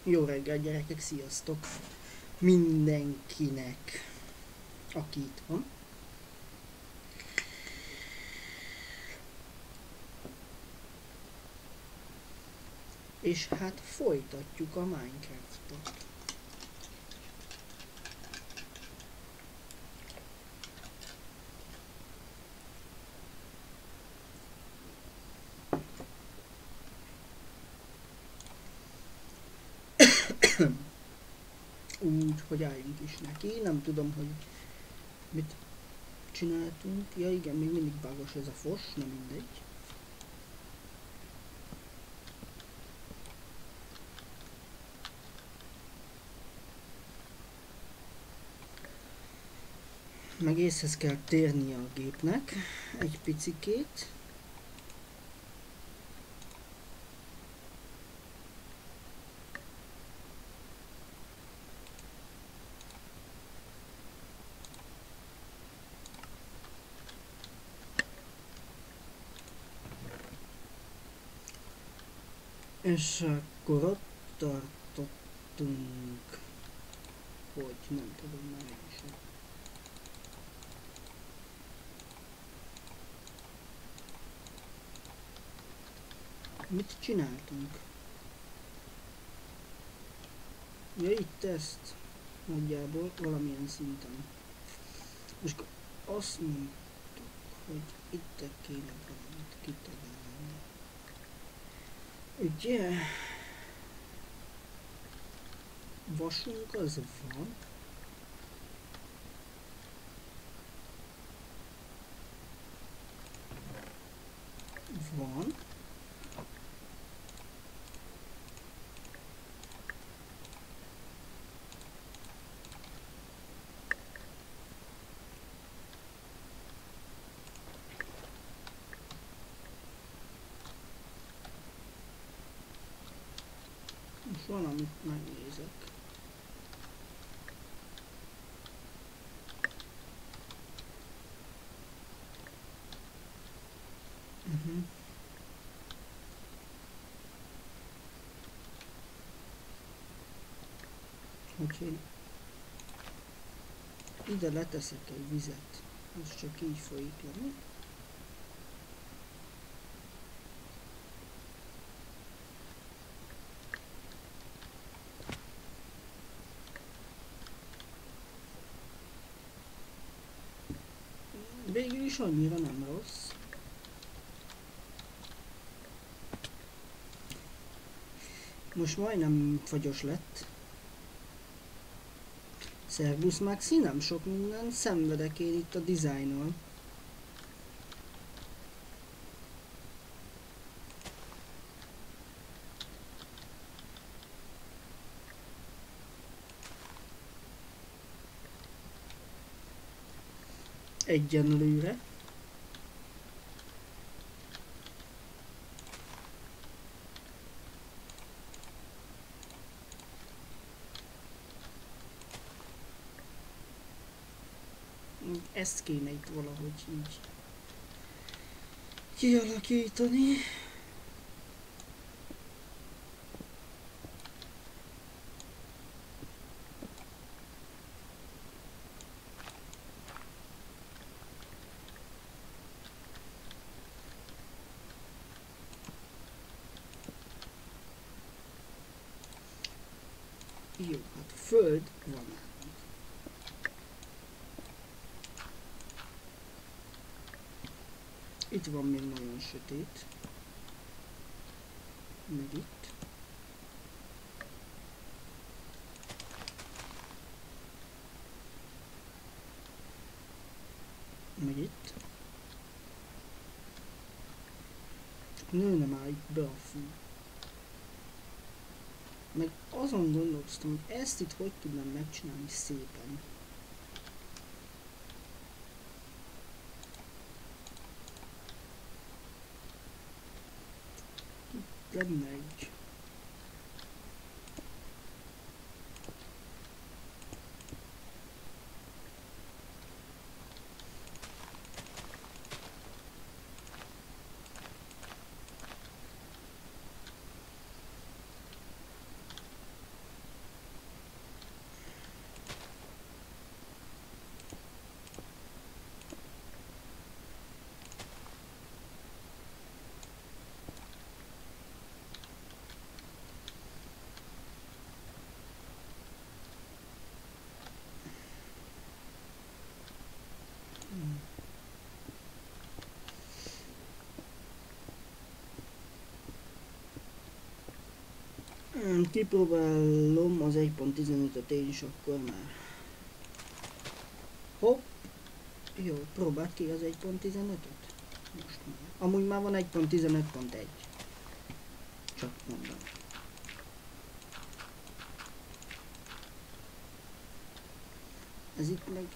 Jó reggel gyerekek, sziasztok! Mindenkinek, aki itt van. És hát folytatjuk a Minecraftot. Úgy, hogy álljunk is neki. Nem tudom, hogy mit csináltunk. Ja igen, még mindig bugos ez a fos, nem mindegy. Meg észhez kell térnie a gépnek egy picikét. És akkor ott tartottunk, hogy nem tudom már is. Mit csináltunk? Ja, itt ezt nagyjából valamilyen szinten. És azt mondtuk, hogy itt kéne valamit kitalálni. Ugye? Vasunk az van. Van. Most valamit megnézek. Úgyhogy ide leteszek egy vizet, ez csak így folyik le. Végül is annyira nem rossz. Most majdnem fagyos lett. Szerbusz Maxi, nem sok minden, szenvedek én itt a dizájnnal. Egyenlőre. Ezt kéne itt valahogy így kialakítani. Jó, hát föld van. Itt van még nagyon sötét. Meg itt. Meg itt. Nőne már itt be a fű. Meg azon gondolkoztam, hogy ezt itt hogy tudnám megcsinálni szépen. Lenne egy. Kipróbálom az 1.15-öt én is akkor már. Hopp! Jó, próbáld ki az 1.15-öt. Most már. Amúgy már van 1.15.1. Csak mondom. Ez itt meg...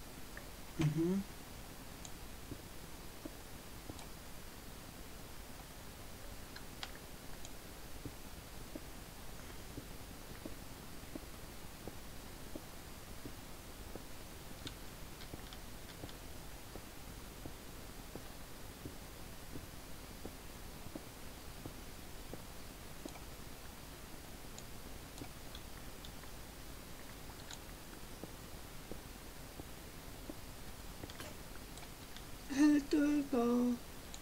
Eltölt a...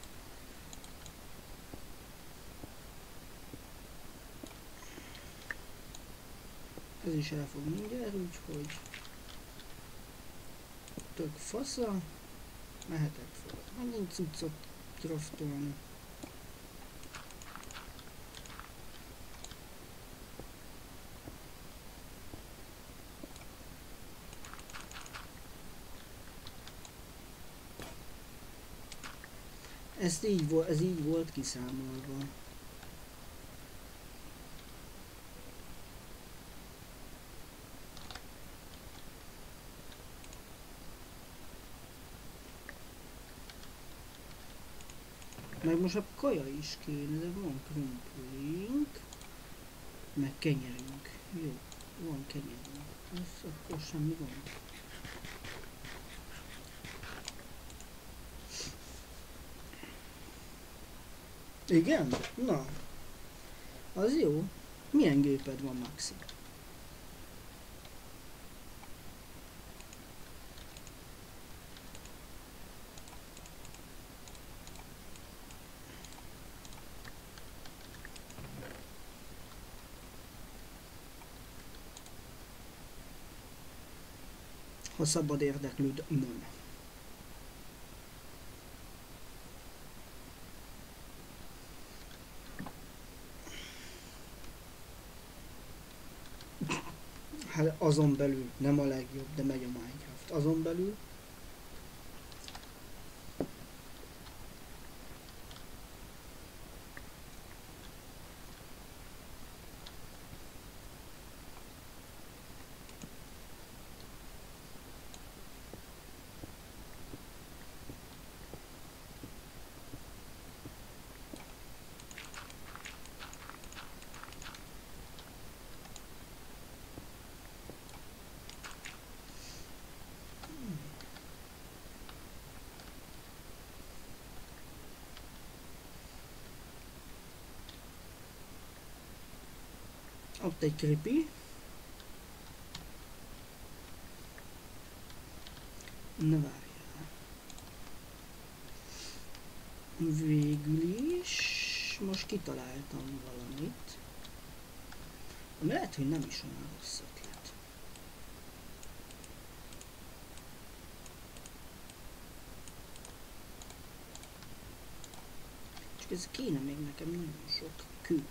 Ez is el fog mindjárt, úgyhogy... Tök fasza. Mehetek fel. Megint cuccot craftolni. Ez így volt kiszámolva. Meg most a kaja is kéne, de van krumplink, meg kenyerünk. Jó, van kenyerünk. Ez akkor semmi gond. Igen? Na. Az jó. Milyen géped van, Maxi? Ha szabad érdeklőd, nem. Hát azon belül nem a legjobb, de megy a Minecraft. Azon belül ott egy creepy. Na várjál. Végül is most kitaláltam valamit. Ami lehet, hogy nem is olyan rossz ötlet. Csak ez kéne még nekem nagyon sok kő.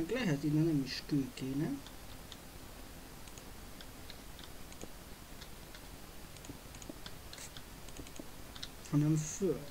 Meg lehet ide nem is kő kéne, hanem föld.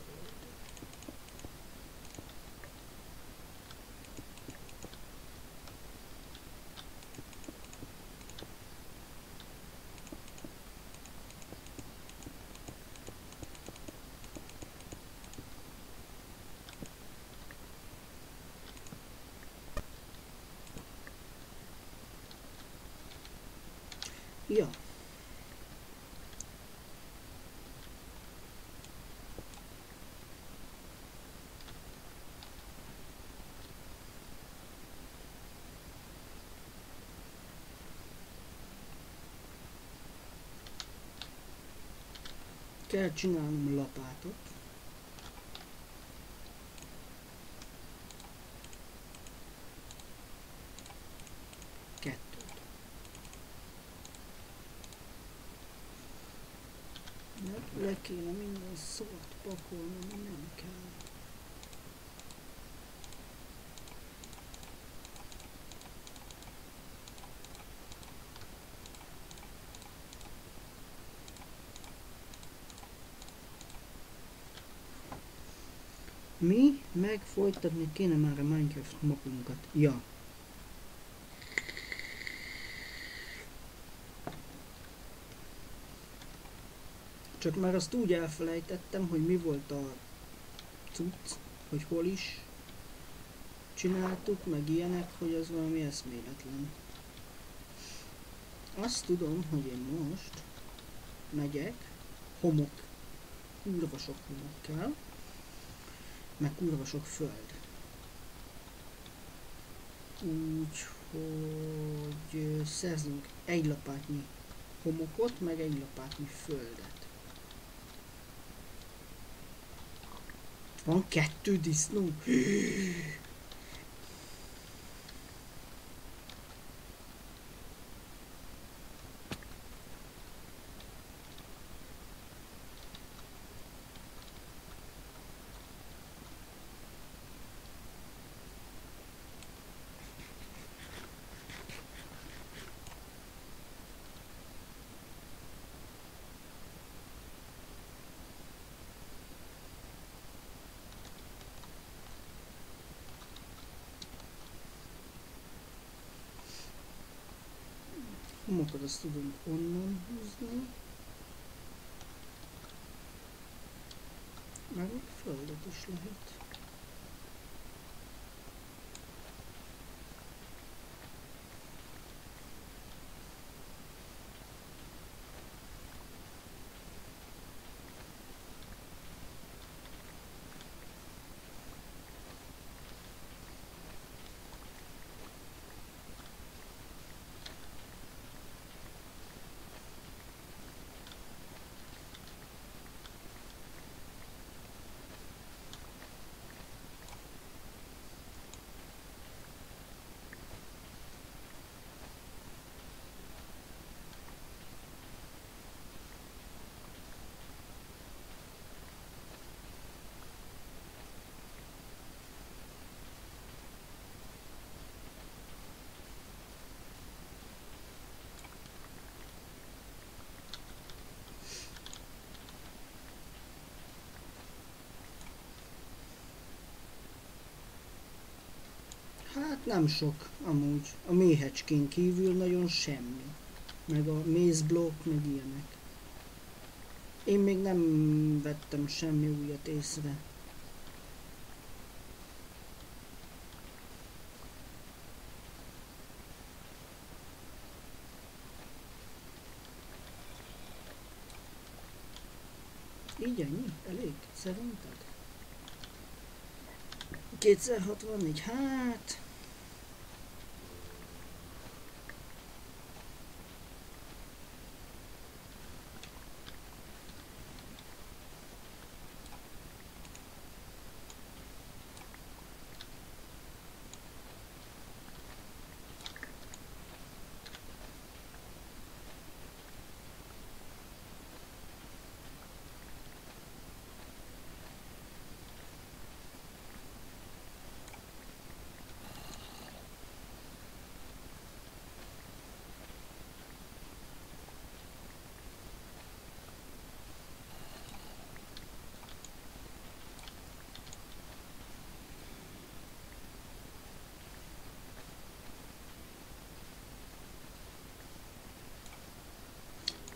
Ja. Kell csinálnom lapátot. Kettőt. Le kéne minden szót pakolnom, nem kell. Mi meg folytatni kéne már a Minecraft mapunkat. Ja. Csak már azt úgy elfelejtettem, hogy mi volt a cucc, hogy hol is csináltuk, meg ilyenek, hogy az valami eszméletlen. Azt tudom, hogy én most megyek, homok, kurva sok homok kell, meg kurva sok föld. Úgyhogy szerzünk egy lapátnyi homokot, meg egy lapátnyi földet. Van 2 disznó. Homokat azt tudunk onnan húzni. Meg földet is lehet. Hát nem sok, amúgy. A méhecskén kívül nagyon semmi. Meg a mézblokk, meg ilyenek. Én még nem vettem semmi újat észre. Így ennyi? Elég? Szerinted? 264, hát...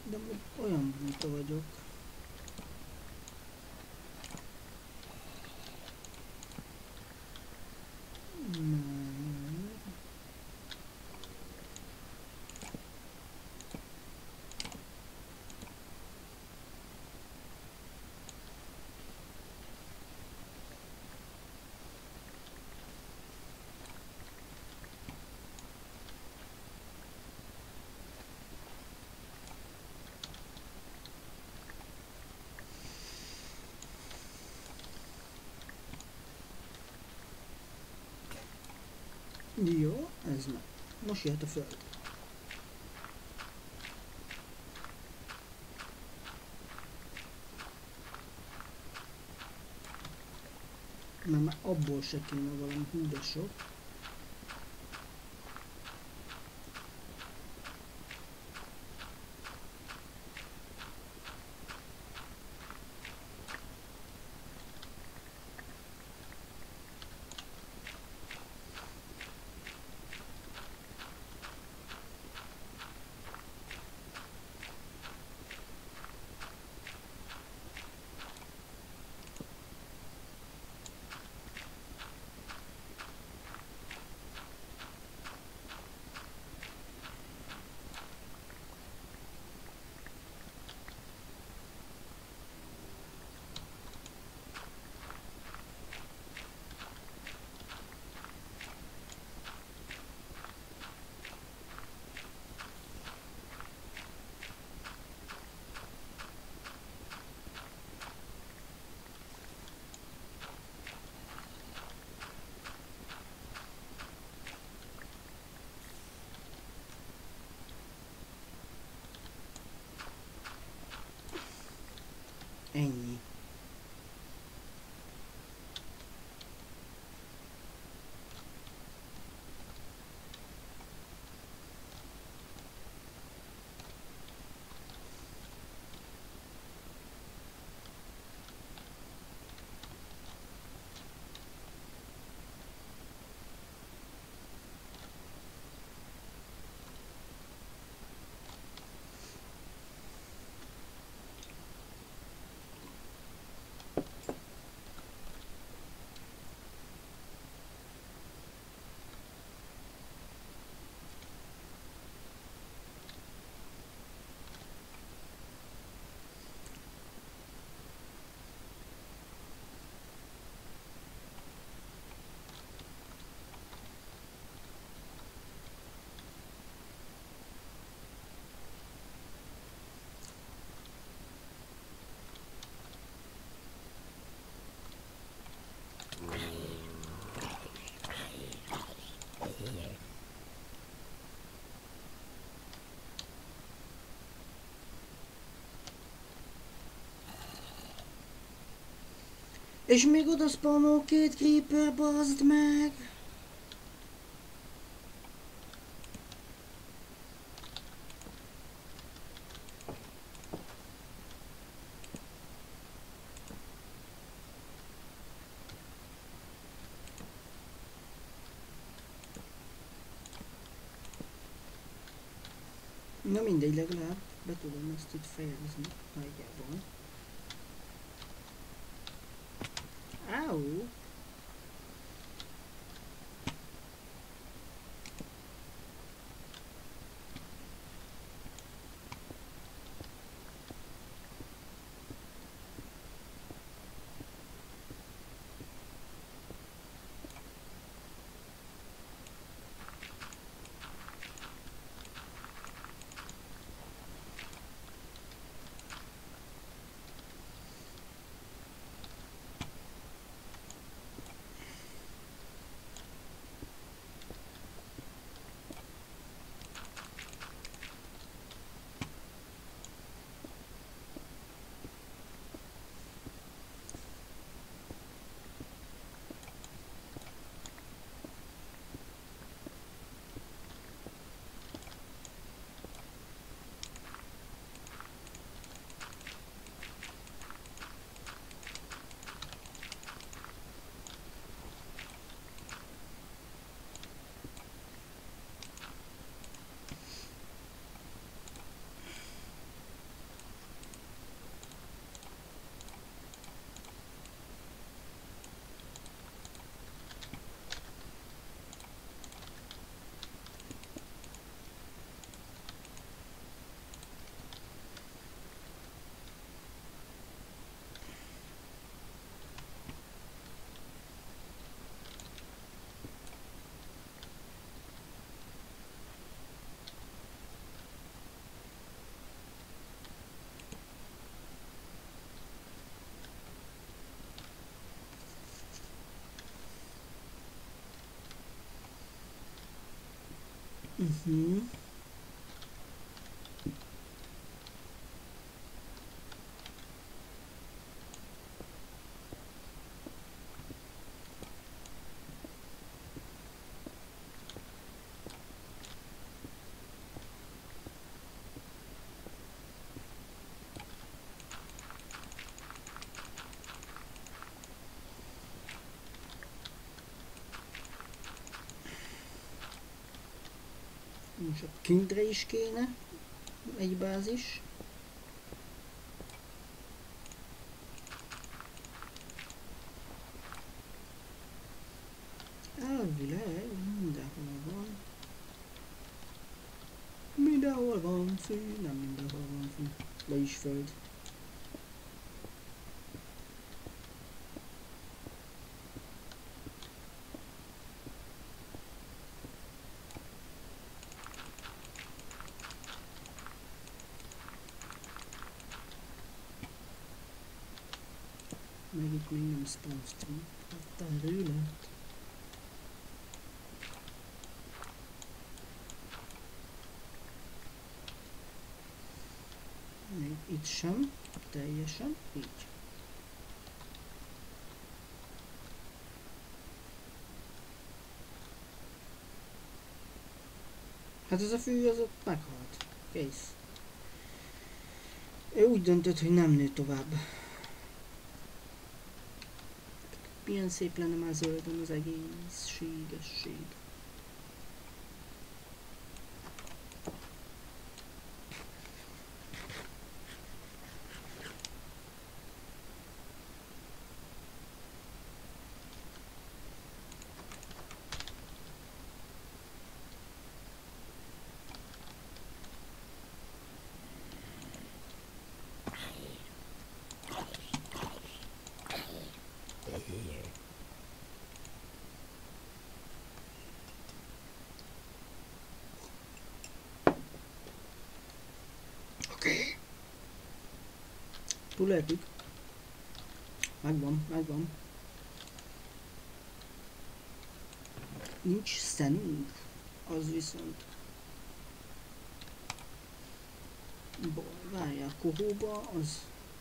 De olyan buta vagyok. Jó, ez meg. Most jöhet a föld. Mert már abból se kéne valami hú de sok. Ennyi. És még oda spawnol 2 creeper, bazd meg! Na mindegy, legalább be tudom ezt itt fejezni nagyjából. Áú! Uh-huh. Most a kintre is kéne egy bázis. Elvileg mindenhol van. Mindenhol van fű, nem mindenhol van fű. Vagyis föld. Meg itt még nem spawn stream. Hát a rület. Még itt sem. Teljesen. Így. Hát ez a fű az ott meghalt. Kész. Ő úgy döntött, hogy nem nő tovább. Milyen szép lenne már zöldön az egészségesség. Oké. Túléltük. Megvan, megvan. Nincs szenünk. Az viszont... Várjál, kohóba az...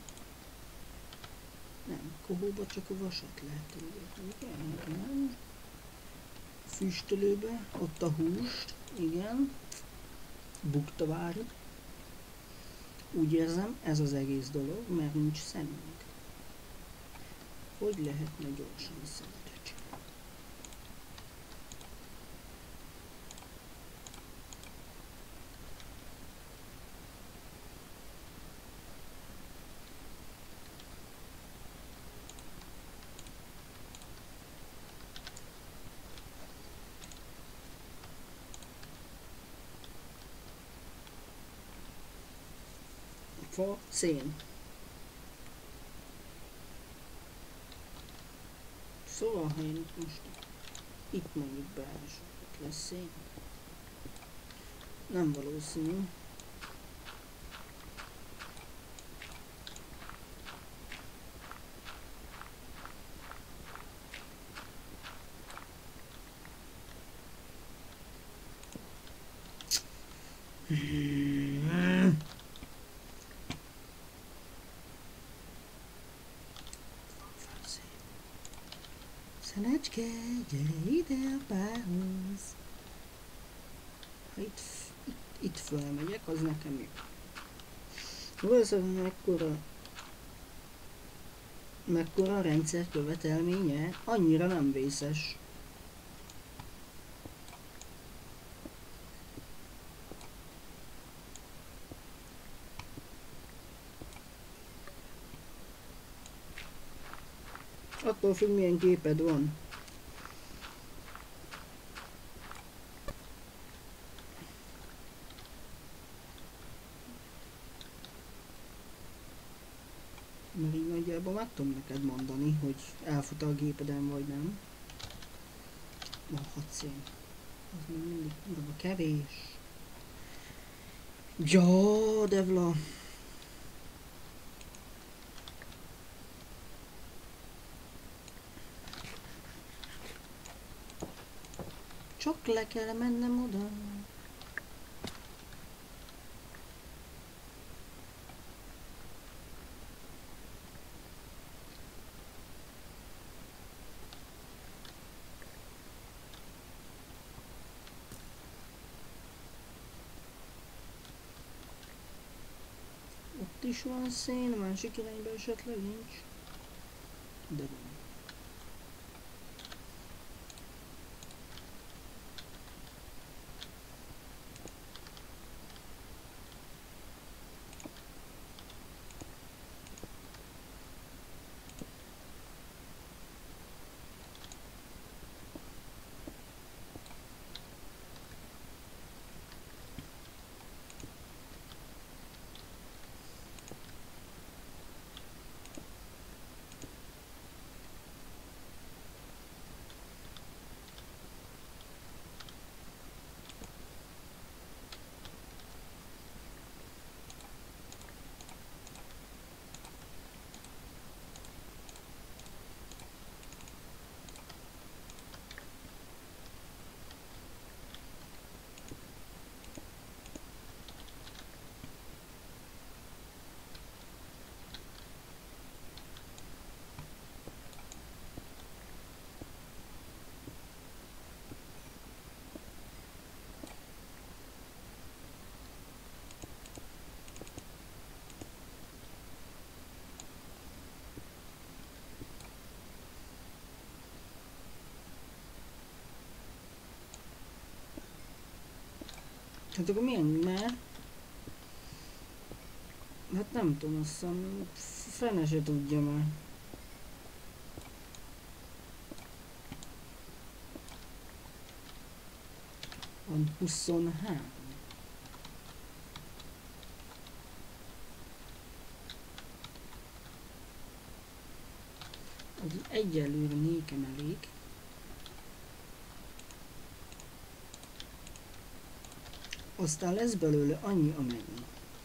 Nem, kohóba csak a vasat lehet. Igen. Füstölőbe, ott a húst, igen. Bukta várj. Úgy érzem, ez az egész dolog, mert nincs szemünk. Hogy lehetne gyorsan szemetet csinálni? Fa, szén. Szóval, ha én most itt mondjuk beállítsuk, itt lesz szén. Nem valószínű. Szenecske, gyere ide a bárhoz. Ha itt fölmegyek, az nekem jó. Valószínűleg mekkora a rendszer követelménye, annyira nem vészes. Attól függ, milyen képed van. Mert így nagyjából meg tudom neked mondani, hogy elfut a gépeden vagy nem. Na, 6 szén. Az még mindig kurva kevés. Ja, Devla. Csak le kell mennem oda. is van szén, a másik irányba esetleg nincs. De van. Hát akkor milyen már? Hát nem tudom, azt hiszem, fene se tudja már. Van 23. Az egyelőre nékem elég. Aztán lesz belőle annyi, amennyi.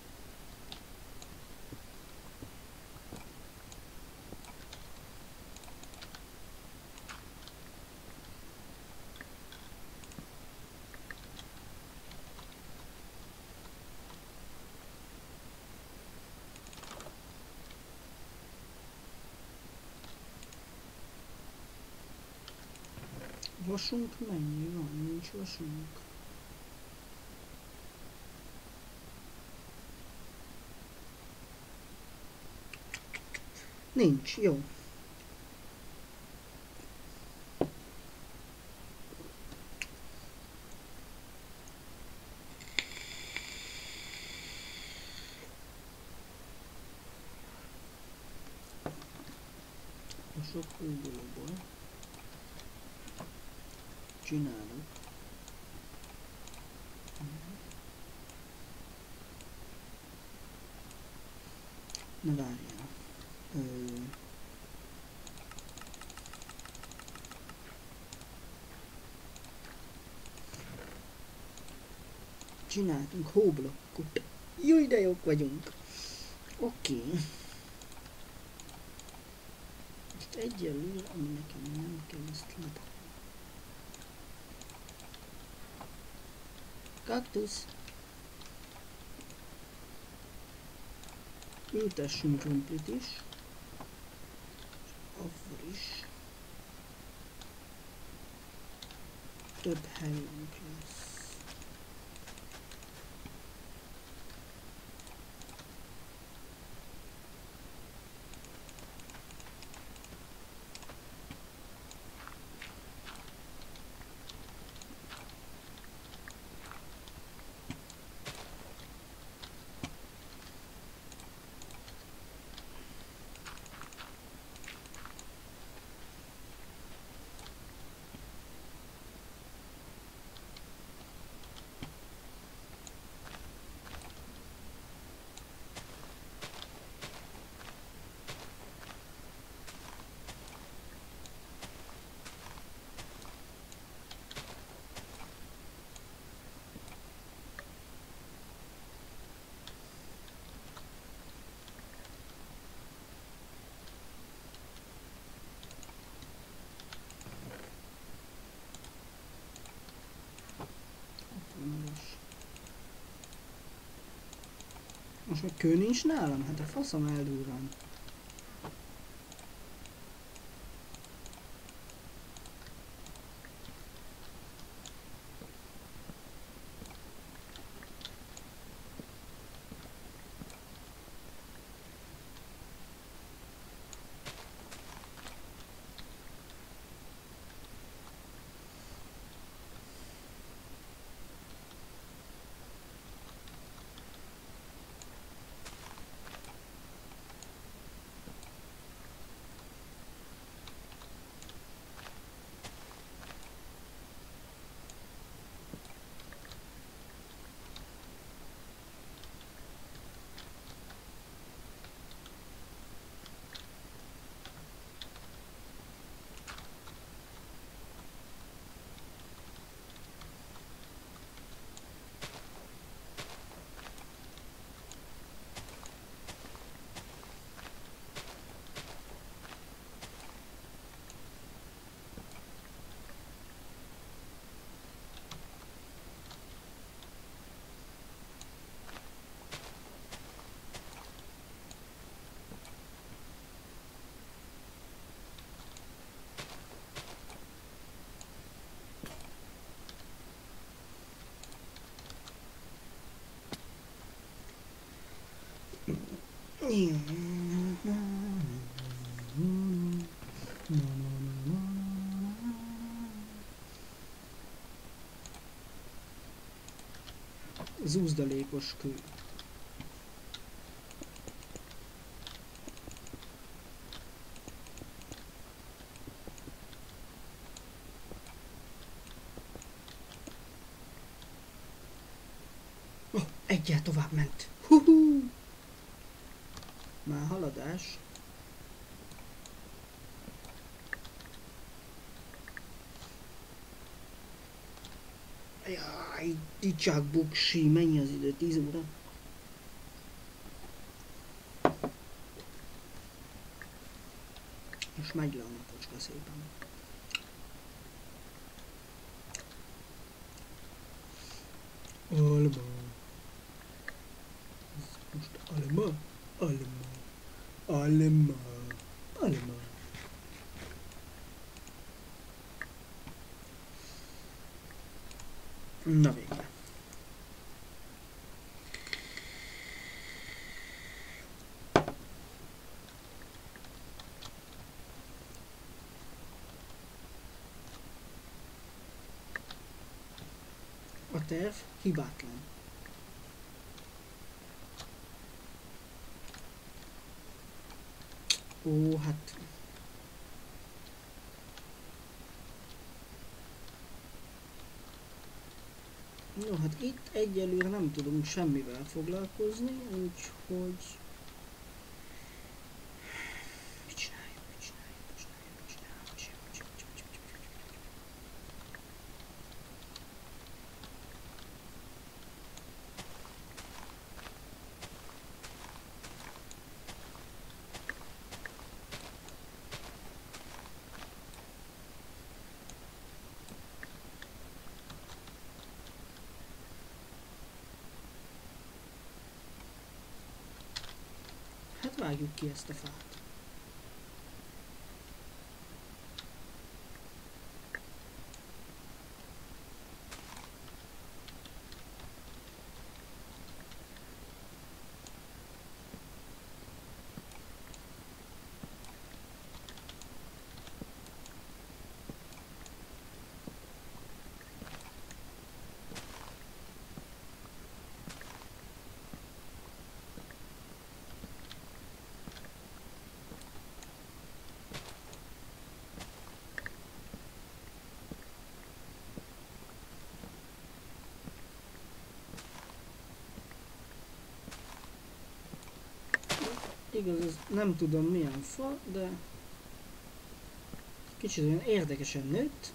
Vasunk mennyi van? Nincs vasunk. Nincs, jó. A sok újból csinálok. Na várjál. Csináltunk hóblokkot. Júj, de jók vagyunk. Oké. Most egyelőre, ami nekem nem kell, ezt ledobni. Kaktusz. Ültessünk krumplit is. Avval is. Több helyünk lesz. Most meg kő nincs nálam? Hát a faszom eldurran. Zúzdalékos kő. Oh, egyel tovább ment. Huhu! Már haladás. Jaj, dicsák buksi, mennyi az idő? 10 óra? Most megy le a napocska szépen. Alma. Most alma, alma, alma, alma. Na végre. A terv hibátlan. Ó, hát... No, hát itt egyelőre nem tudunk semmivel foglalkozni, úgyhogy... Mit csináljuk, mit csináljuk, mit csináljuk, mit csináljuk. Hát vágjuk ki ezt a fát. Igaz, ez nem tudom milyen fa, de kicsit olyan érdekesen nőtt.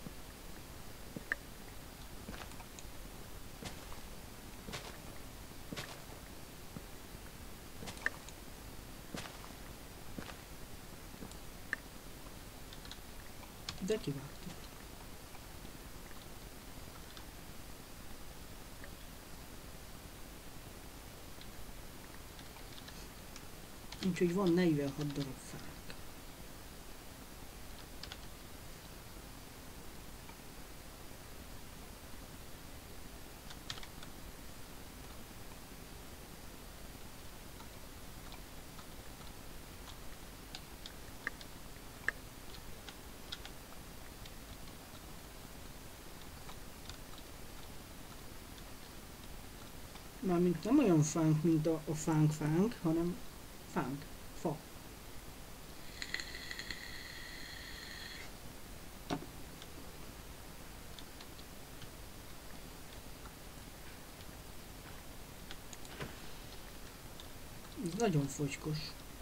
De kivágtuk. Úgyhogy van 46 darab fánk. Mármint nem olyan fánk, mint a fánk, hanem fánk, fa. Ez nagyon fogykos.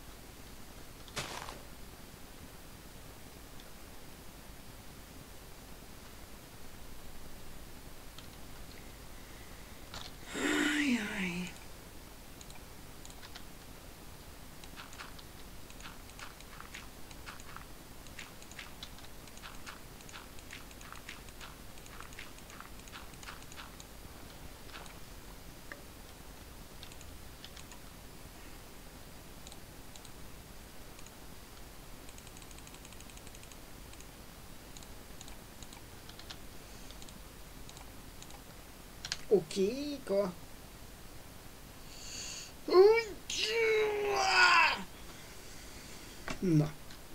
Ajaj. Okéka. Na.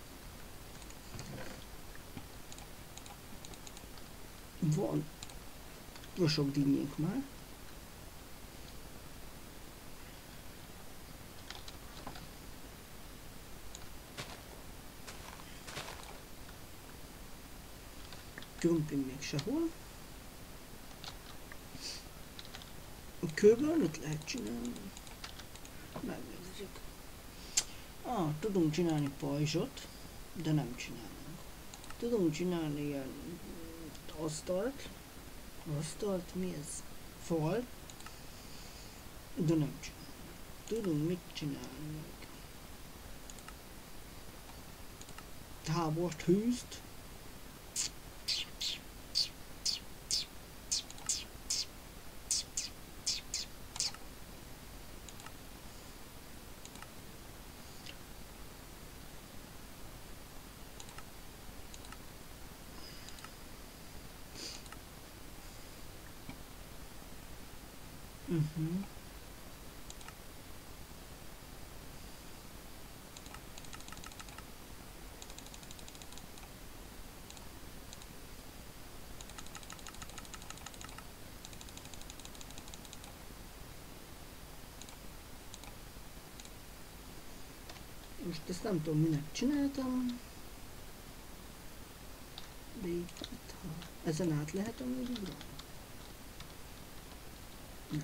Van sok dinnyénk már. Krumpling még sehol. Kőből mit lehet csinálni? Megnézzük. Tudunk csinálni pajzsot, de nem csinálunk. Tudunk csinálni ilyen asztalt. Asztalt? Mi ez? Fal. De nem csinálunk. Tudunk mit csinálni még? Tábort, hűzt. Most ezt nem tudom minek csináltam. De itt, ezen át lehet amúgy ugrani? Nem.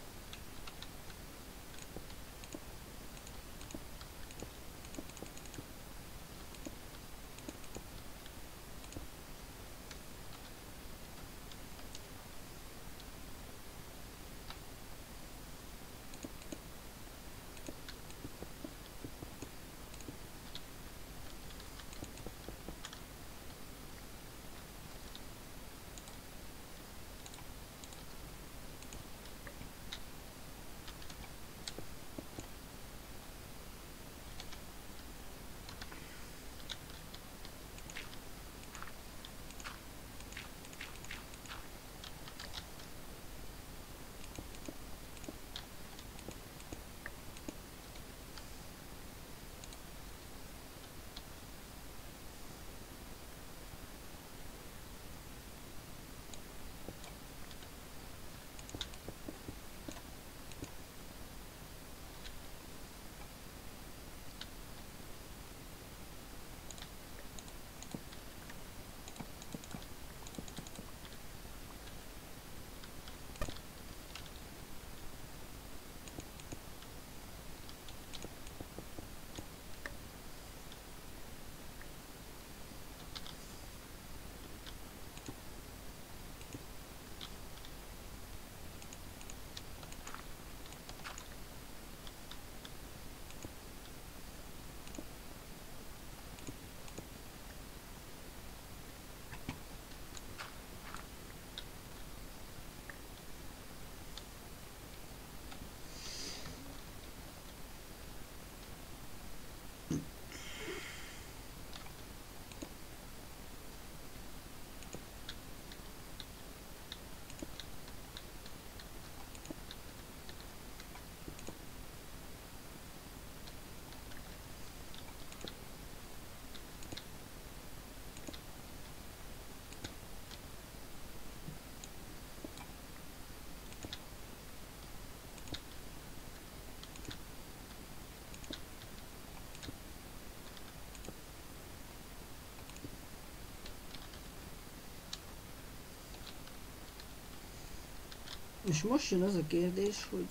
És most jön az a kérdés, hogy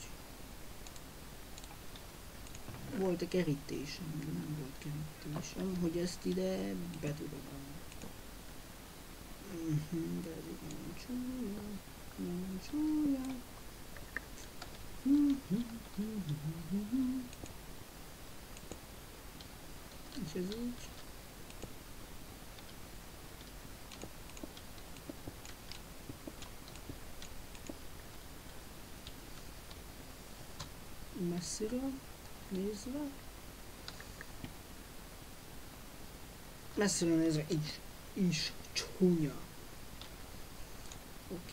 volt-e kerítésem, nem volt kerítésem, hogy ezt ide be tudom. De ez így nem csúnya, nem csúnya. És ez így. Messziről nézve. Messziről nézve is csúnya. Oké.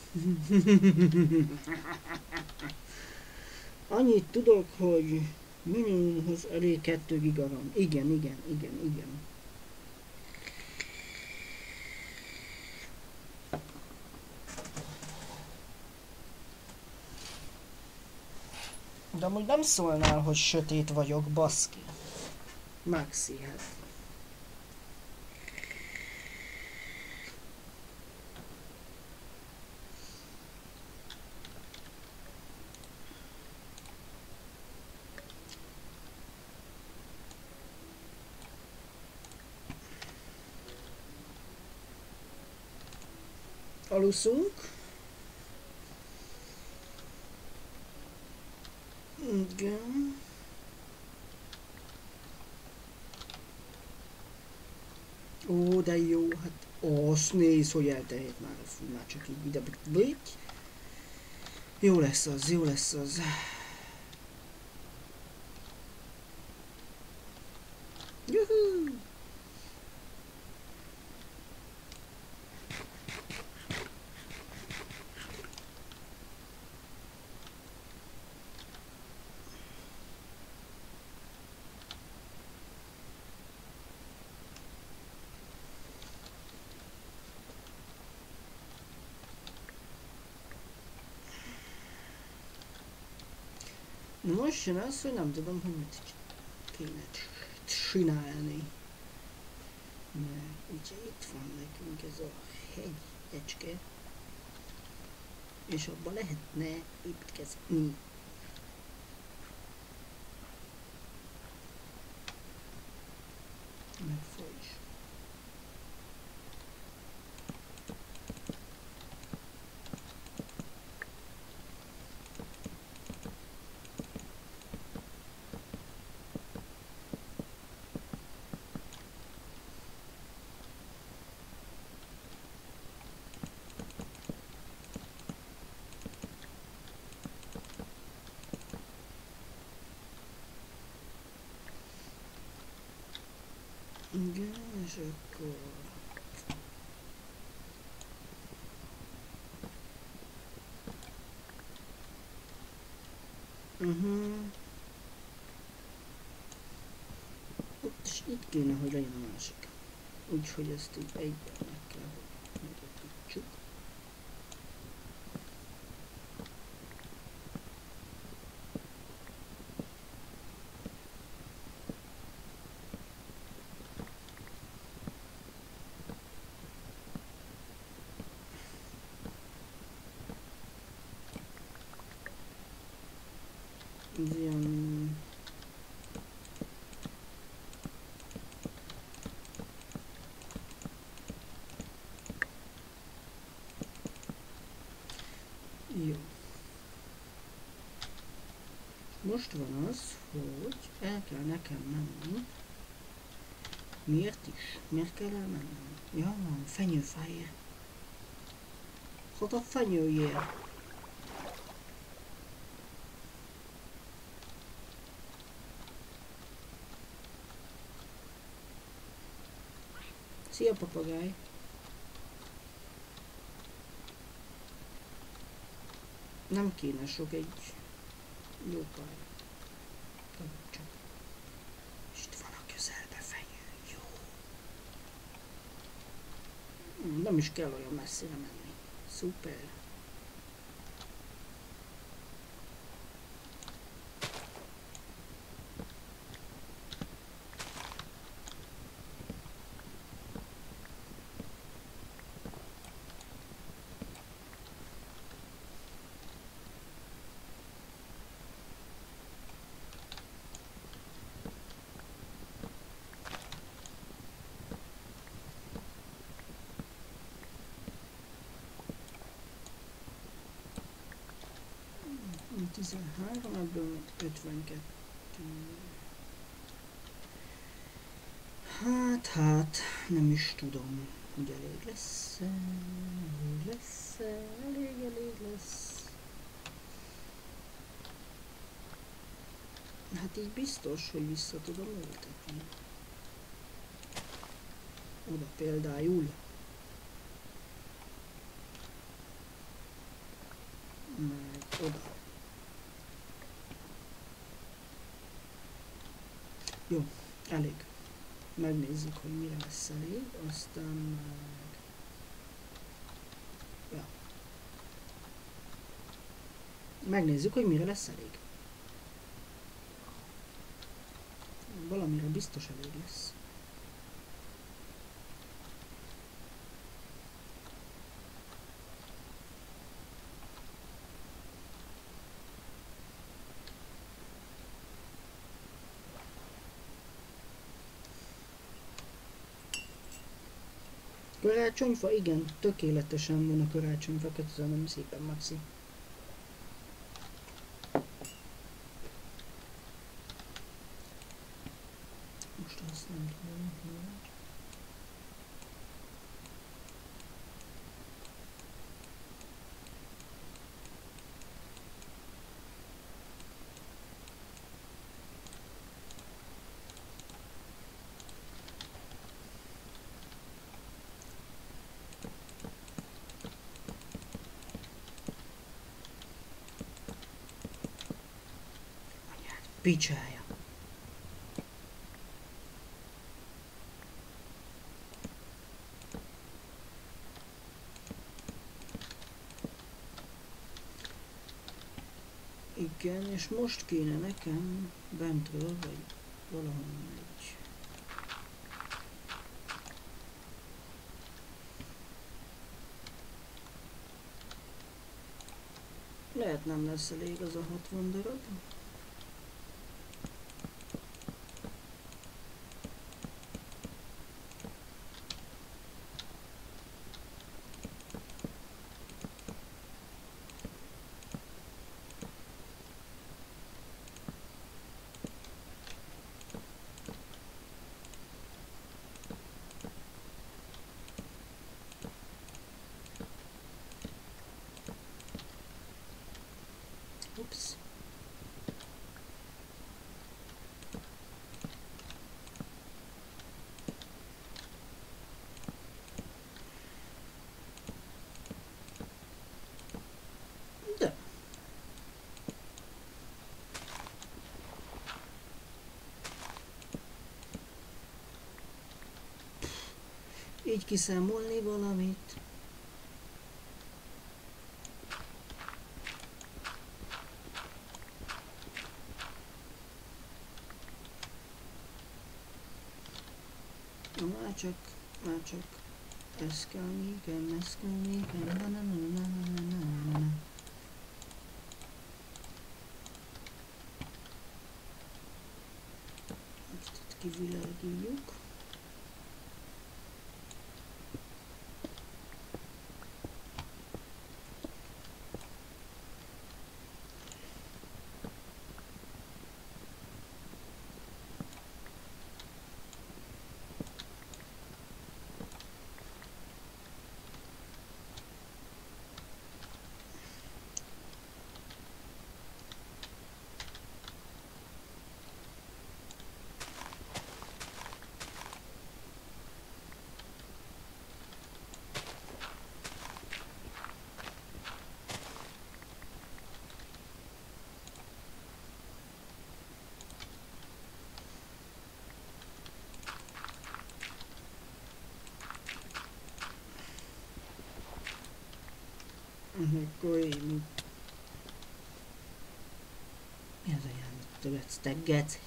Annyit tudok, hogy minimumhoz elég 2 giga RAM. Igen. De amúgy nem szólnál, hogy sötét vagyok, baszki. Maxi, hát. Aluszunk. Igen. Ó, de jó, hát azt néz, hogy eltehet már, már csak így ide. Jó lesz az, jó lesz az. Juhu! Most jön az, hogy nem tudom, hogy mit kéne csinálni. Mert ugye itt van nekünk ez a hegyecske, és abba lehetne építkezni. Megfolyts. Igen, és akkor... És itt kéne, hogy legyen a másik. Úgyhogy ezt így egyben meg kell, hogy megépítsük. Ez ilyen... Jó. Most van az, hogy el kell nekem menni. Miért is? Miért kell elmennem? Ja, van, fenyőfájé. Hát a fenyőjér. Szia, papagáj! Nem kéne sok, egy jó pár. Csak. És itt van a közelbe fenyő. Jó. Nem is kell olyan messzire menni. Szuper. Hm, 13, ebből 52. Hát, nem is tudom, hogy elég lesz, elég lesz. Hát így biztos, hogy vissza tudom ültetni. Oda például. meg oda. Jó, elég. Megnézzük, hogy mire lesz elég, aztán meg... Ja. Megnézzük, hogy mire lesz elég. Valamire biztos elég lesz. Karácsonyfa, igen, tökéletesen van a karácsonyfa, köszönöm szépen, Maxi. Most azt nem tudom, hogy... Picsája. Igen, és most kéne nekem bentről, vagy valahonnan egy... Lehet nem lesz elég az a 60 darab. Ups. De. Így kiszámolni valamit. Már csak ez kell, igen, ez kell, igen, na. Most itt kivilágítjuk. Akkor én... Mi az a járműt tegetsz?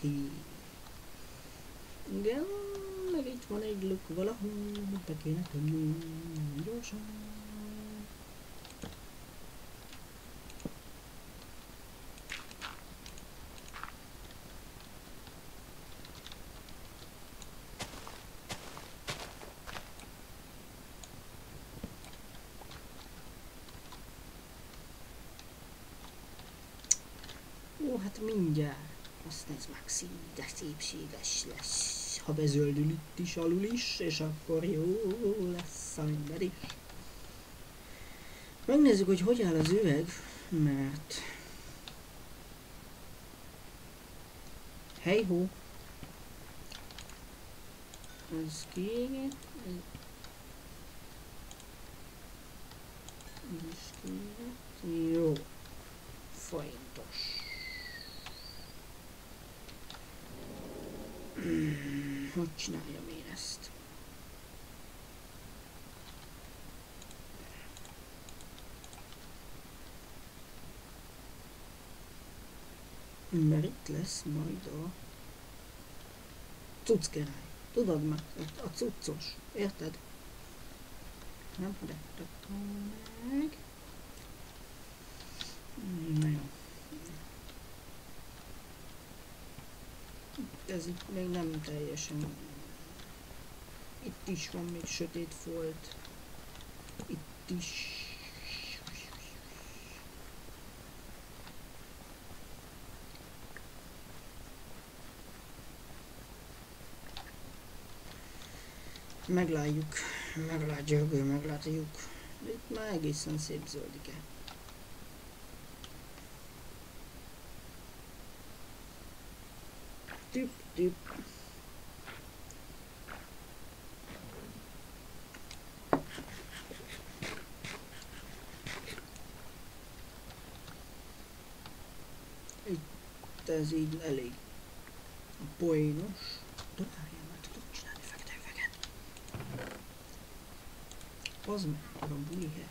Igen, meg itt van egy luk valahol, be kéne tenni gyorsan. Ó, hát mindjárt. Azt nézd, Maxi, de szépséges lesz. Ha bezöldül itt is, alul is, és akkor jó lesz a minden is. Megnézzük, hogy hogy áll az üveg, mert... Hey-ho! Ez kéne... Ez is kéne... Jó. forintos. Hogy csináljam én ezt? Mert itt lesz majd a cucckerály. Tudod már, a cuccos, érted? Nem hagytam meg. Na jó. Ez itt még nem teljesen. Itt is van még sötét folt. Itt is. Meglátjuk. Meglátjuk. Itt már egészen szép zöldike. Tüp. Itt ez így elég poénos. Várjál, már tudok csinálni fekete üveget. Az meg a bulihe.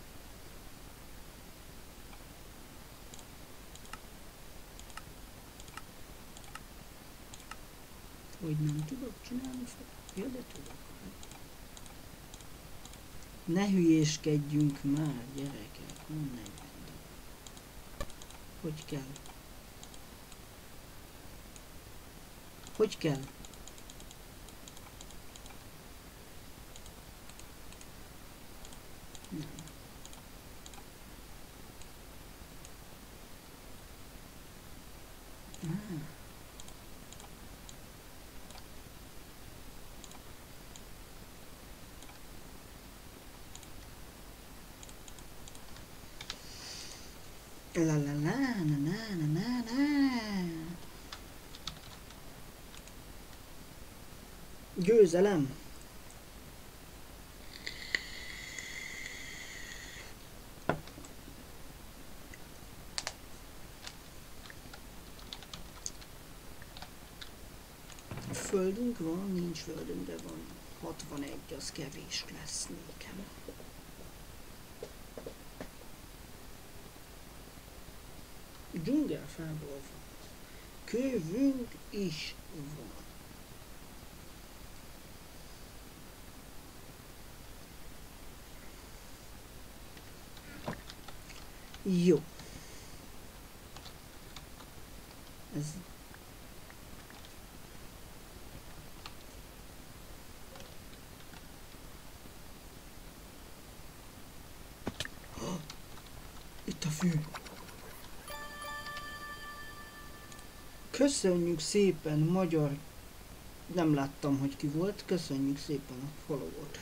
Hogy nem tudok csinálni fel? Ja, de tudok. Ne hülyéskedjünk már, gyerekek, van 40. Hogy kell? Hogy kell? Nem. La la la na na na na na. Győzelem. Földünk van, nincs földünk, de van 61, az kevés lesz nekem. Dzsungelfából van. Kövünk is van. Jó. Ez itt a fű. Köszönjük szépen, magyar. Nem láttam, hogy ki volt. Köszönjük szépen a followot.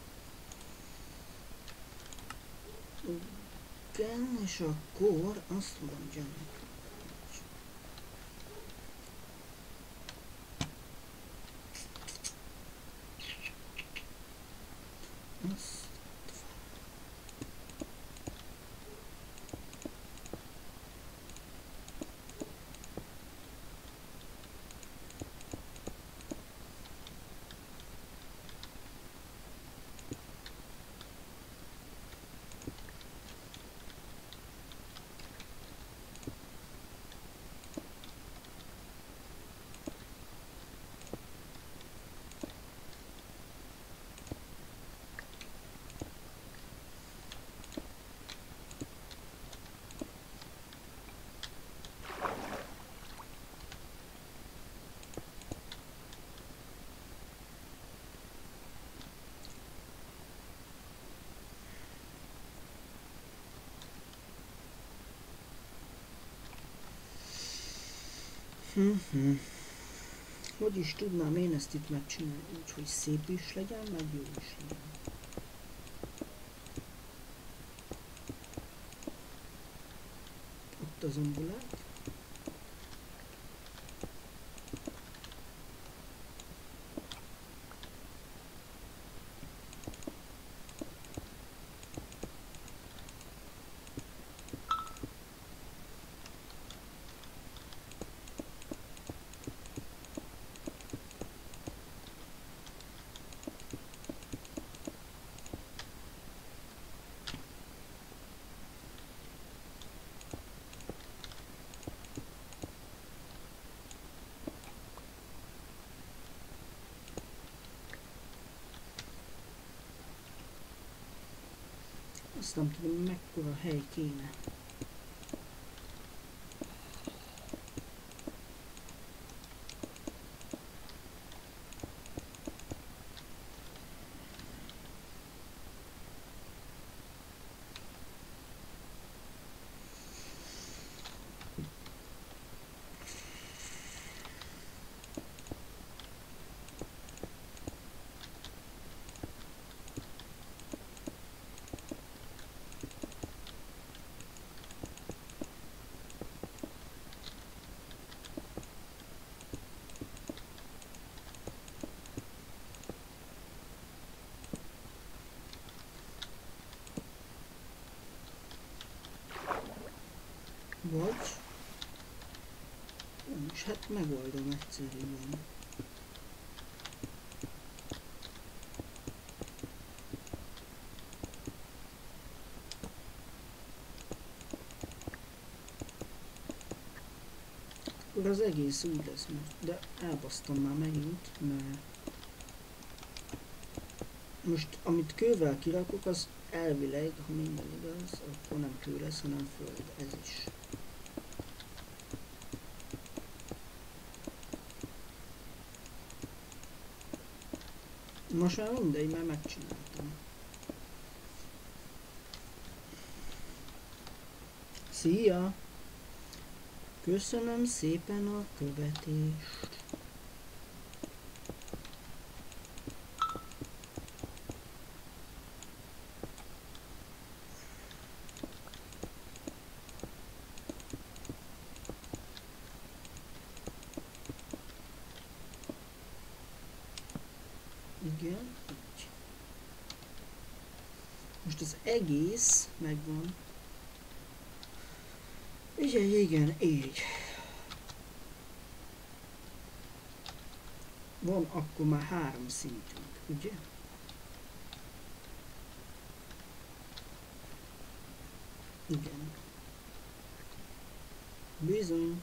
Igen, és akkor azt mondjam. Hogy is tudnám én ezt itt megcsinálni, úgyhogy szép is legyen, meg jó is legyen. Ott az ungulát. Azt nem tudom, mekkora hely kéne. Vagy... És hát megoldom egyszerűen. Akkor az egész úgy lesz, de elbasztam már megint, mert most amit kővel kirakok, az elvileg, ha minden igaz, akkor nem kő lesz, hanem föld, ez is. Most már mindegy, mert megcsináltam. Szia! Köszönöm szépen a követést! Igen, így. Most az egész megvan. Igen, így. Van akkor már 3 szintünk, ugye? Igen. Bizony.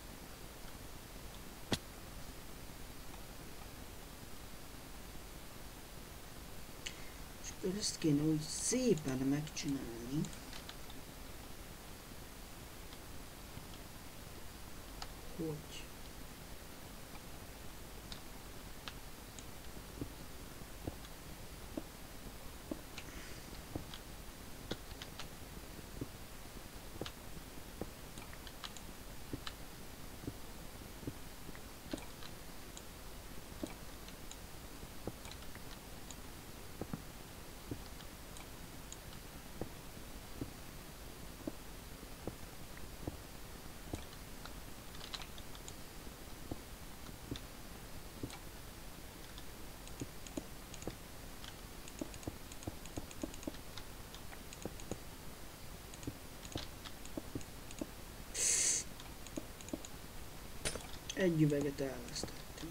És akkor ezt kéne úgy szépen megcsinálni. Hogy? Egy üveget elvesztettünk.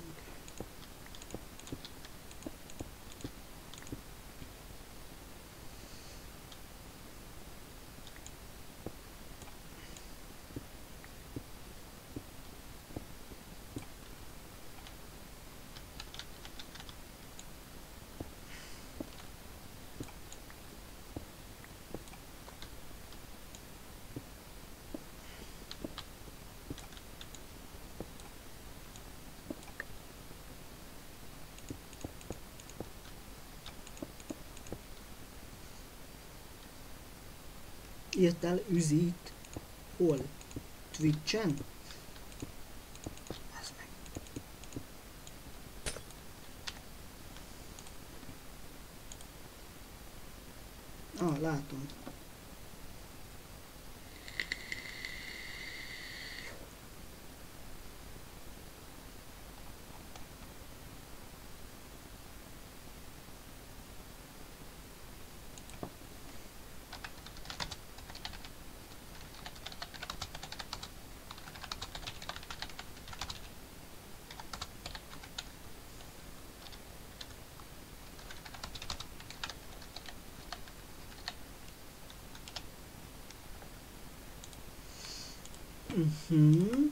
Írtál üzít? Hol? Twitchen? Az meg. Ah, látom. Mhm.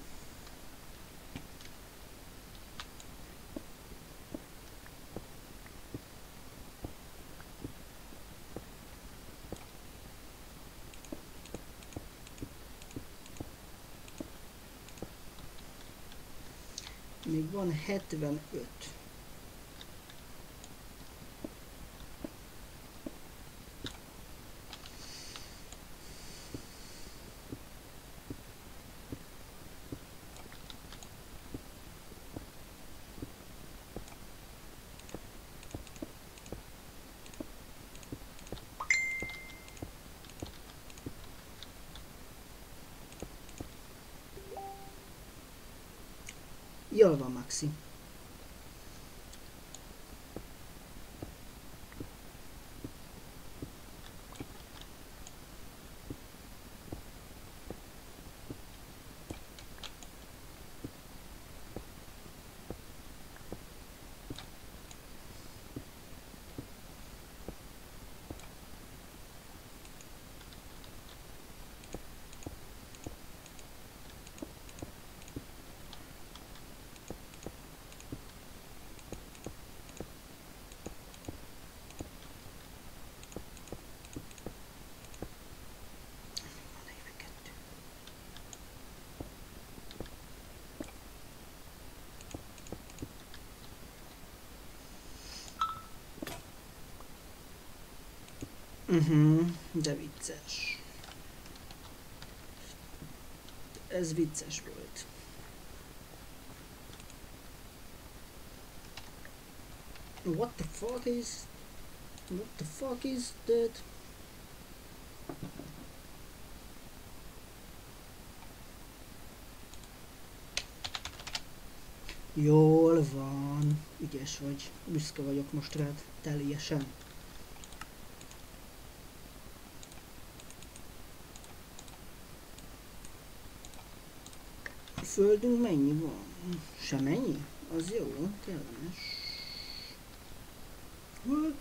van 75. Jól van, Maxi. De vicces. Ez vicces volt. What the fuck is that? Jól van. Ügyes vagy. Büszke vagyok most rád. Teljesen. A földünk mennyi van? Semennyi? Az jó, kellemes. What?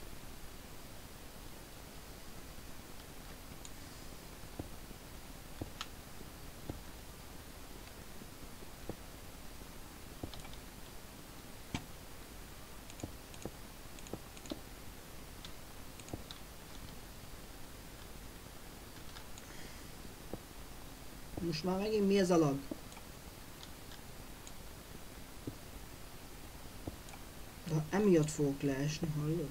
Most már megint mi ez a lag? De emiatt fogok leesni, hallod?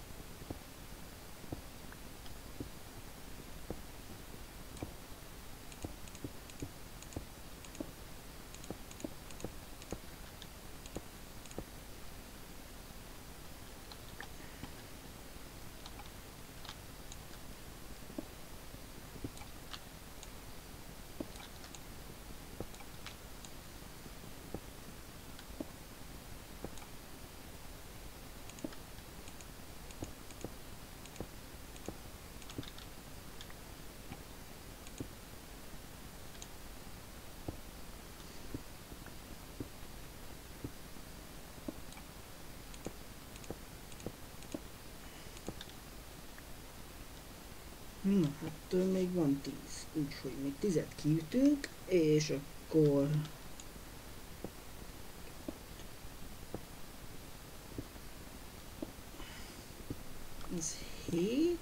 Na, hát még van 10, úgyhogy még 10-et kiütünk, és akkor... Ez 7,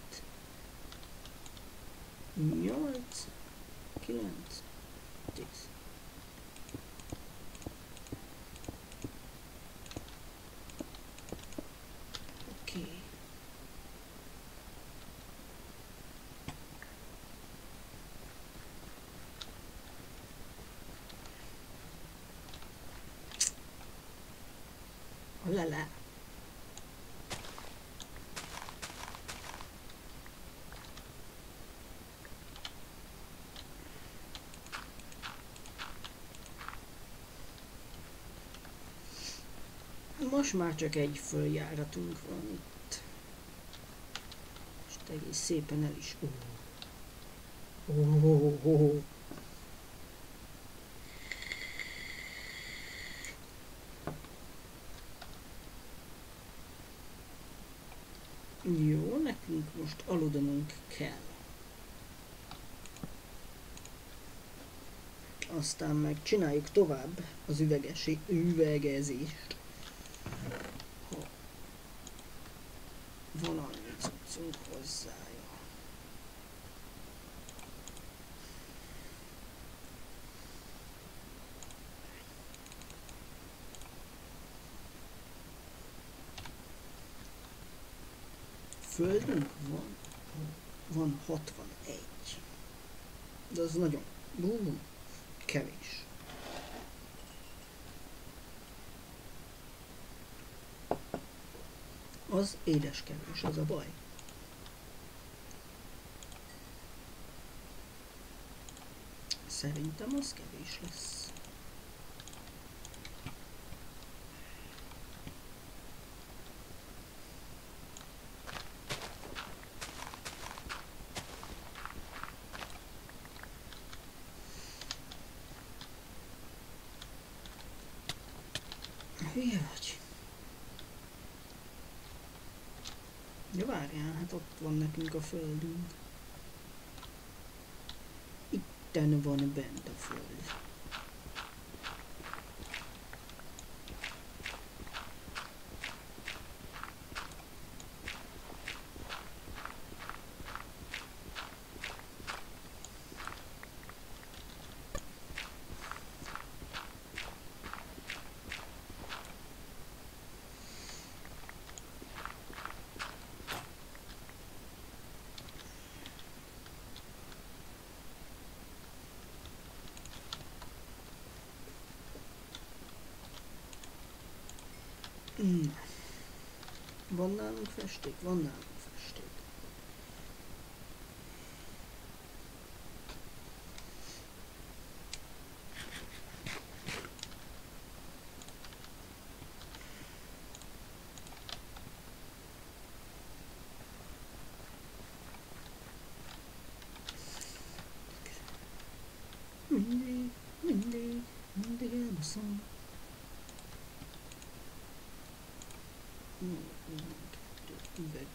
8, 9, 10. Oké. Lala. Most már csak egy följáratunk van itt. És egész szépen el is... Jó, nekünk most aludnunk kell. Aztán meg csináljuk tovább az üvegezést. Ha van annyi cuccunk hozzája. Földünk van 61. De az nagyon kevés. Az édes kevés, az a baj. Szerintem az kevés lesz. Hülye vagy. Ja várjál, hát ott van nekünk a földünk. Itten van bent a föld. Van nálunk festék? Van nálunk festék. Mindig elbaszom. Üveg.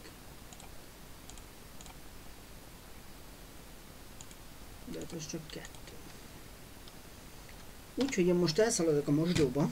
De hát az csak 2. Úgyhogy én most elszaladok a mosdóba.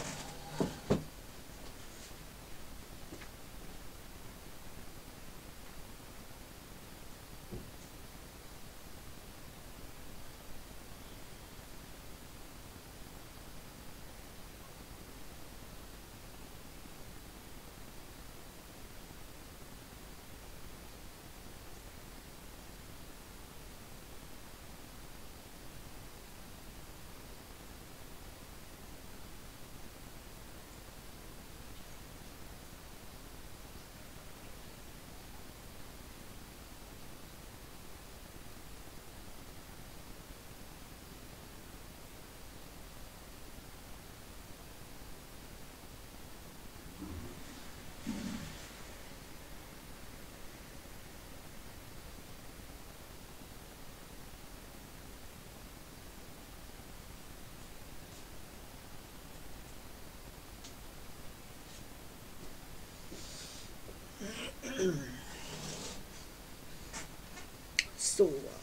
Szóval.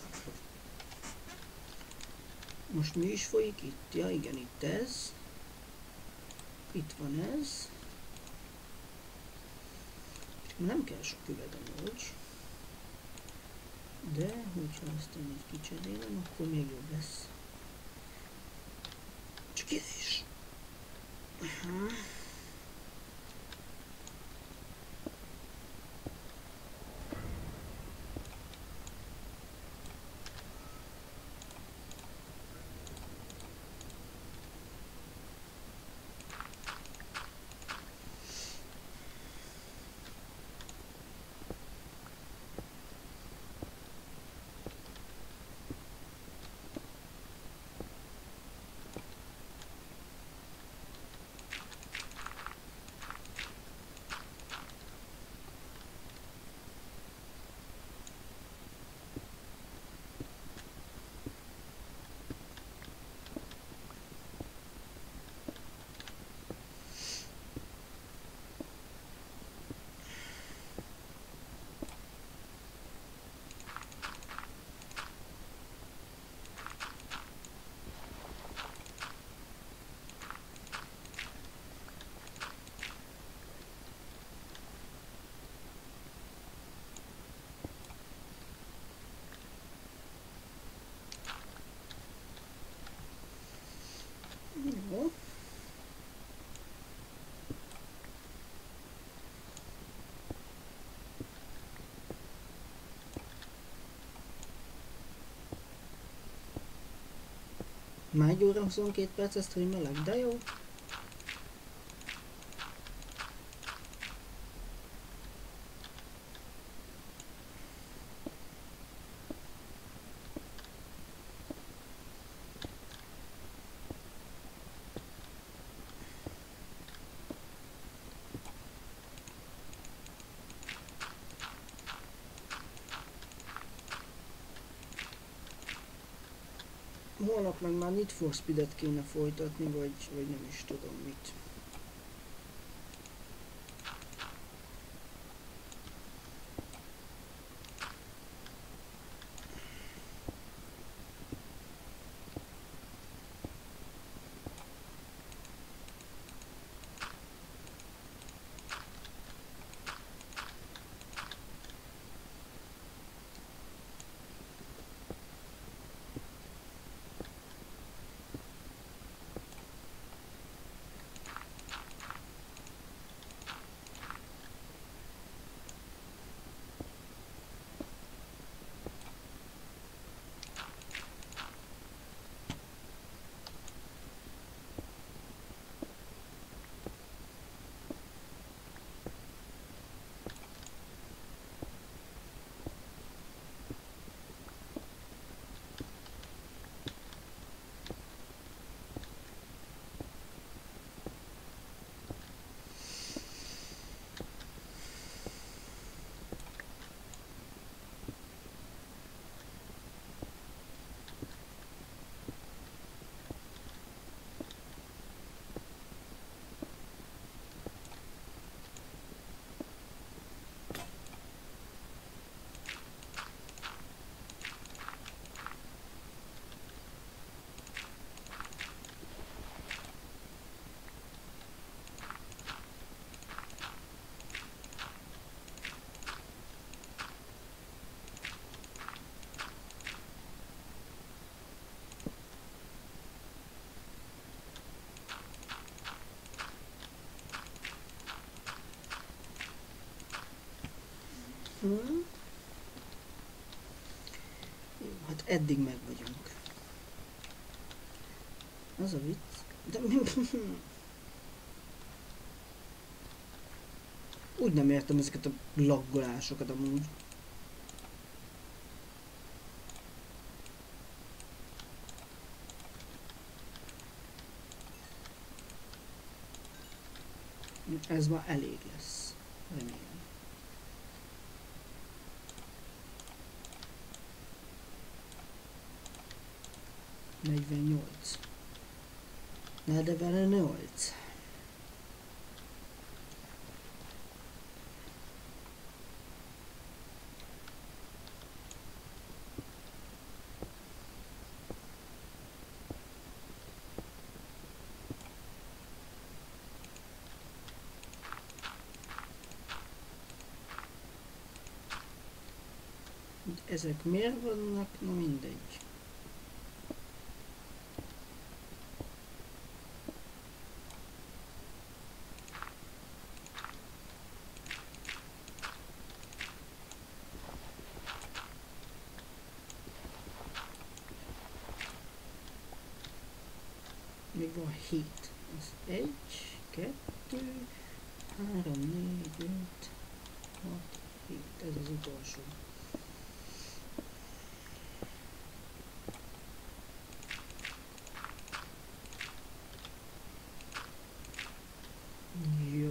Most mi is folyik itt? Ja igen, itt ez. Itt van ez. Nem kell sok üveg amúgy. De, hogyha ezt én így kicserélem, akkor még jobb lesz. Csak ide is. Aha. Már 1 óra 22 percet streamelek, de jó. Holnap meg már Need for Speed-et kéne folytatni, vagy nem is tudom mit. Jó, hát eddig meg vagyunk. Az a vicc. De úgy nem értem ezeket a laggolásokat amúgy. Ez már elég lesz. Remélem. ...48. Na de vele 8. Ezek miért vannak? Na mindegy. Még van 7. Ez 1, 2, 3, 4, 5, 6, 7. Ez az utolsó. Jó.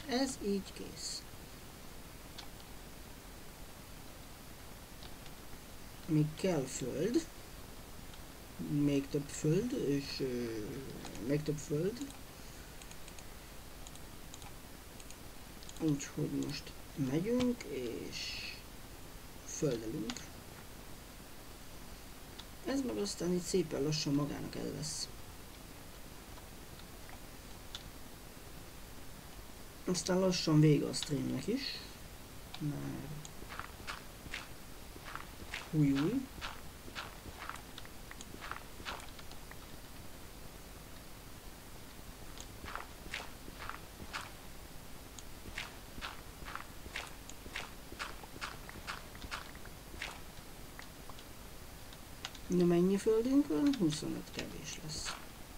Ez így kész. Még kell föld. Még több föld, és még több föld. Úgyhogy most megyünk, és földelünk. Ez meg aztán itt szépen lassan magának el lesz. Aztán lassan vége a streamnek is. Már új. Na mennyi földünk van? 25, kevés lesz.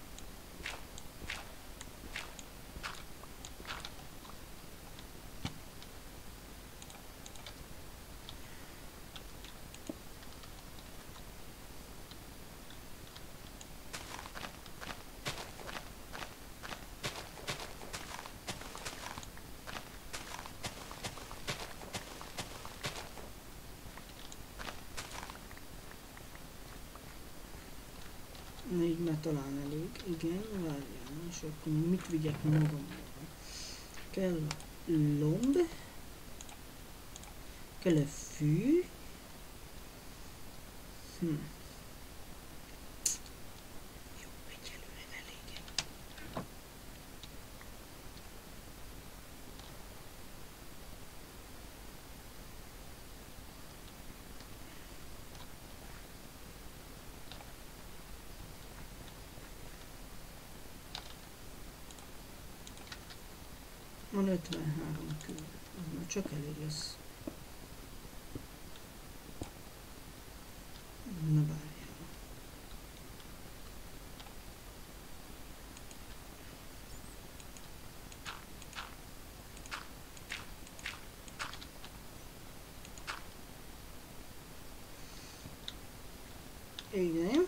Így már talán elég, igen, várjál, és akkor mit vigyek magammal? Kell a lomb, kell a fű, jó, egyelőre elég. Van 53 kő, az már csak elég lesz. Na várjál. Igen.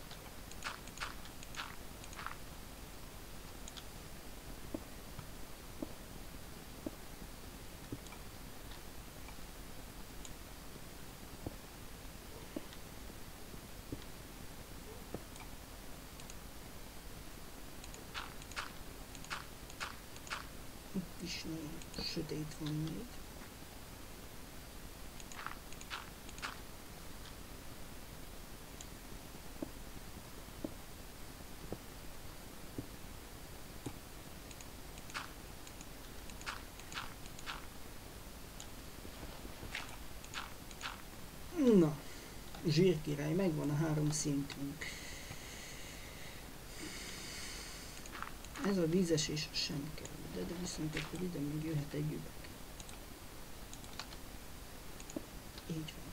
És nagyon sötét van még. Na, zsírkirály, megvan a 3 szintünk. Ez a vízesés sem kell, de viszont akkor ide még jöhet egy üveg. Így van.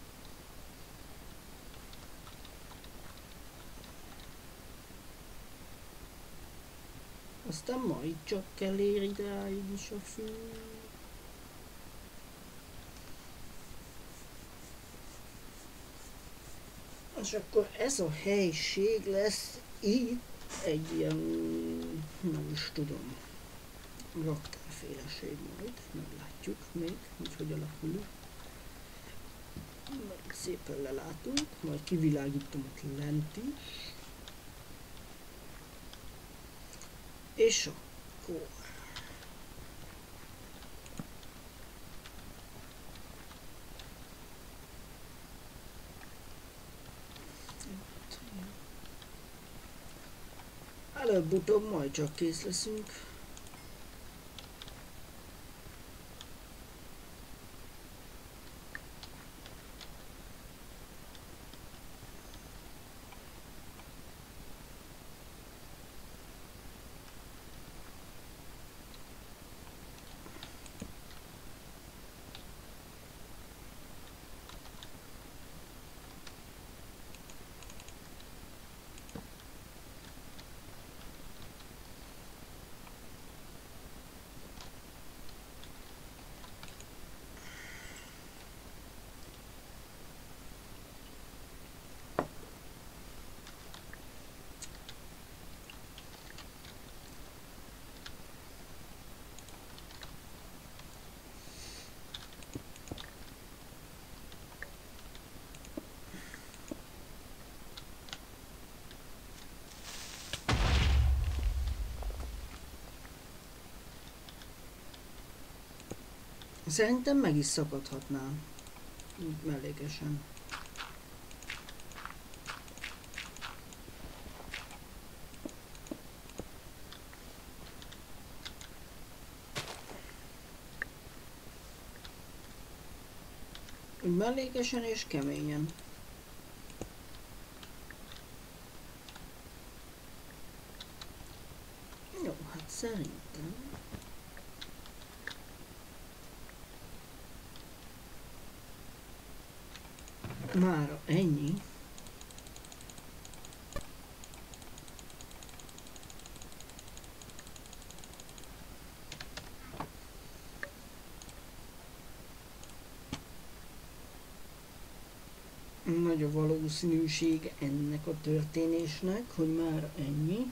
Aztán majd csak kell ér idáig is a fű. És akkor ez a helység lesz itt egy ilyen, nem is tudom, raktárféleség majd, meglátjuk még, hogy alakul. Meg szépen lelátunk, majd kivilágítom ott lent is. És akkor... Előbb-utóbb majd csak kész leszünk. Szerintem meg is szakadhatnám. Úgy mellékesen. Úgy mellékesen és keményen. Jó, hát szerintem... Mára ennyi. Nagy a valószínűség ennek a történésnek, hogy már ennyi.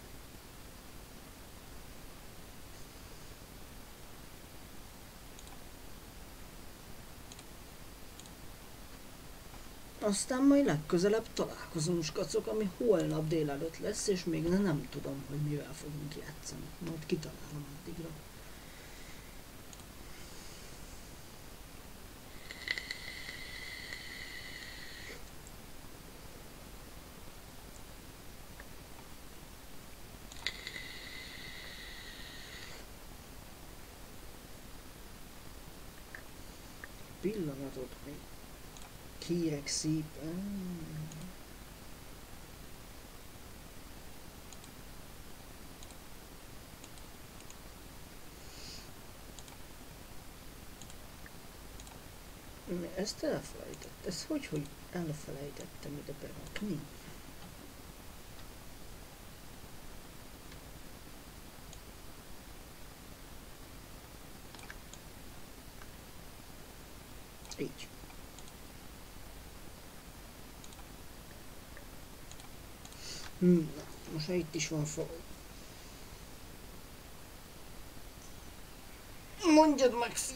Aztán majd legközelebb találkozunk, skacok, ami holnap délelőtt lesz, és még nem tudom, hogy mivel fogunk játszani. Majd kitalálom addigra. Pillanatot még kérek szépen. Ezt elfelejtett. Ez hogy elfelejtettem ide berakni? Így. Na, most már itt is van fal. Mondjad, Maxi!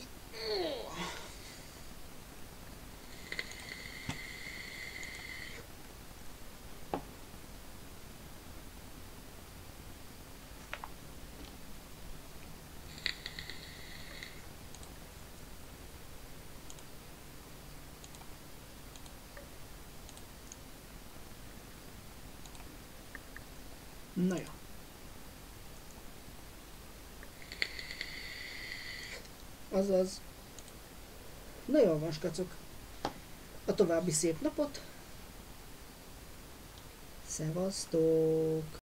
Na jó. Azaz. Na jól van, skacok. A további szép napot. Szevasztok!